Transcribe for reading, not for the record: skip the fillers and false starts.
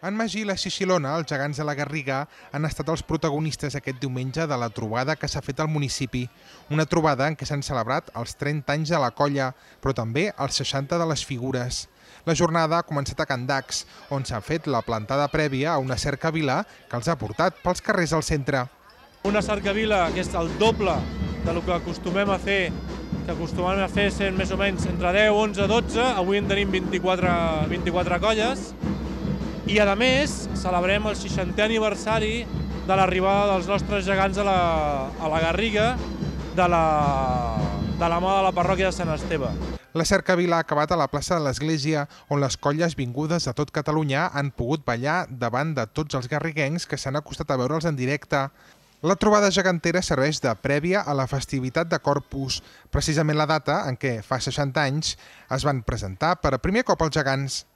En Magí i la Xixilona, els gegants de la Garriga, han estat els protagonistes aquest diumenge de la trobada que s'ha fet al municipi. Una trobada en què s'han celebrat els 30 anys de la colla, però també els 60 de les figures. La jornada ha començat a Can Dax, on s'ha fet la plantada prèvia a una cercavila que els ha portat pels carrers del centre. Una cercavila que és el doble del que acostumem a fer, sent més o menys entre 10, 11, 12, avui en tenim 24 colles, i a més celebrem el 60è aniversari de l'arribada dels nostres gegants a la Garriga de la mà de la parròquia de Sant Esteve. La cercavila ha acabat a la plaça de l'Església, on les colles vingudes de tot Catalunya han pogut ballar davant de tots els garriguencs que s'han acostat a veure'ls en directe. La trobada gegantera serveix de prèvia a la festivitat de Corpus, precisament la data en què, fa 60 anys, es van presentar per a primer cop els gegants.